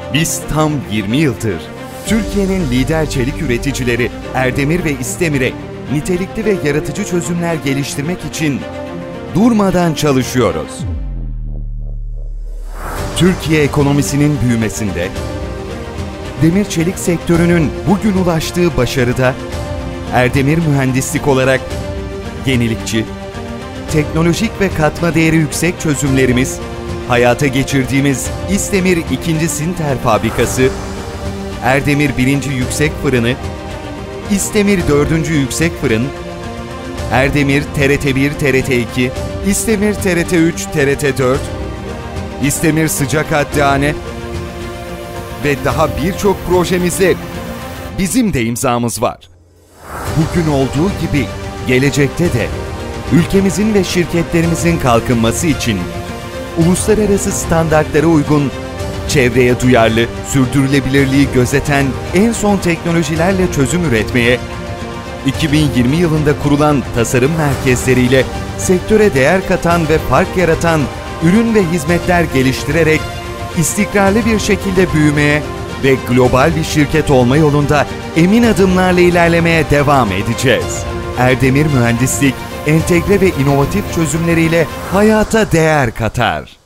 Biz tam 20 yıldır Türkiye'nin lider çelik üreticileri Erdemir ve İstemir'e nitelikli ve yaratıcı çözümler geliştirmek için durmadan çalışıyoruz. Türkiye ekonomisinin büyümesinde, demir çelik sektörünün bugün ulaştığı başarıda Erdemir Mühendislik olarak yenilikçi, teknolojik ve katma değeri yüksek çözümlerimiz, hayata geçirdiğimiz İstemir 2. Sinter Fabrikası, Erdemir 1. Yüksek Fırını, İstemir 4. Yüksek Fırın, Erdemir TRT1, TRT2, İstemir TRT3, TRT4, İstemir Sıcak Hattehane ve daha birçok projemizde bizim de imzamız var. Bugün olduğu gibi gelecekte de ülkemizin ve şirketlerimizin kalkınması için uluslararası standartlara uygun, çevreye duyarlı, sürdürülebilirliği gözeten en son teknolojilerle çözüm üretmeye, 2020 yılında kurulan tasarım merkezleriyle sektöre değer katan ve fark yaratan ürün ve hizmetler geliştirerek istikrarlı bir şekilde büyümeye ve global bir şirket olma yolunda emin adımlarla ilerlemeye devam edeceğiz. Erdemir Mühendislik, entegre ve inovatif çözümleriyle hayata değer katar.